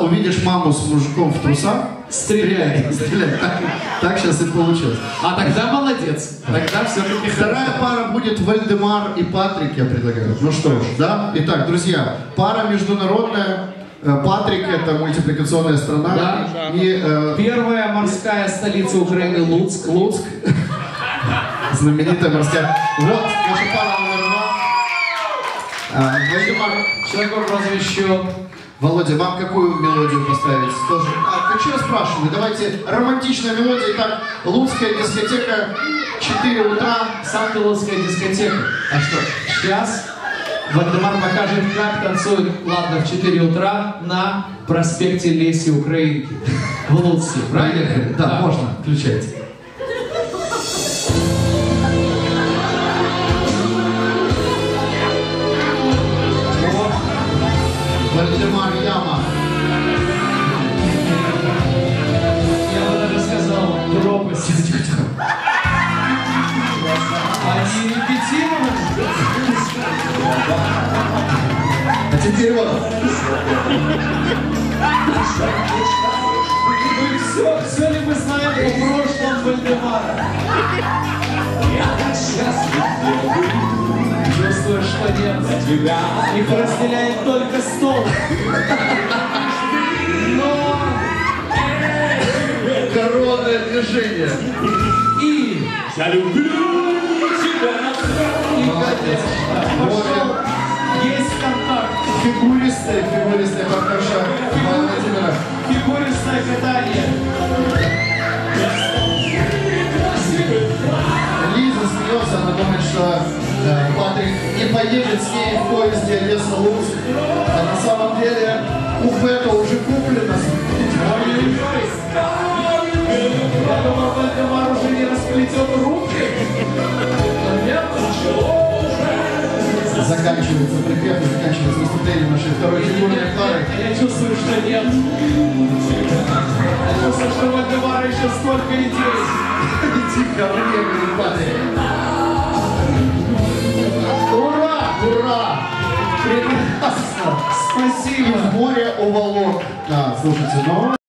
увидишь маму с мужиком в трусах, стреляй. Так сейчас и получилось. А тогда молодец. Тогда все-таки Вторая пара будет Вальдемар и Патрик, я предлагаю. Ну что ж, да? Итак, друзья, пара международная. Патрик — это мультипликационная страна. Да. И, первая морская столица Украины — Луцк. Луцк. Знаменитая морская. Вот, наша пара номер 2. Вальдемар. Человек по прозвищу. Володя, вам какую мелодию поставить? Тоже. Так что я спрашиваю? Давайте романтичная мелодия. Итак, Луцкая дискотека, 4 утра. Санта-Луцкая дискотека. А что? Сейчас Вальдемар покажет, как танцуют, ладно, в 4 утра на проспекте Леси Украинки в Луцке. Правильно? Да, можно. Включайте. Вальдемар Яма. Я бы даже сказал, пропасть. Тихо. Они репетировали. А теперь вот. Все ли мы знаем о прошлом Вальдемара? Чувствую, что нет. Их разделяет только стол. Но... Коронное движение. И... Я люблю тебя. И, конечно, пошел есть контакт. Фигуристая партнерша Владимира. Фигуристое катание. Лиза смеется, она думает, что Патрик не поедет с ней в поезде Одесса-Луцк. А на самом деле купе-то уже куплено. Я думал, Вальдемар уже не расплетет руки. Но нет. Заканчивается припев, заканчивается выступление нашей второй фигурной пары. Я чувствую, что нет. Я чувствую, что у Вальдемара еще столько идей. Тихо, время, Патрик. Ура! Ура! Прекрасно! Спасибо. В море уволок. Да, слушайте, ну...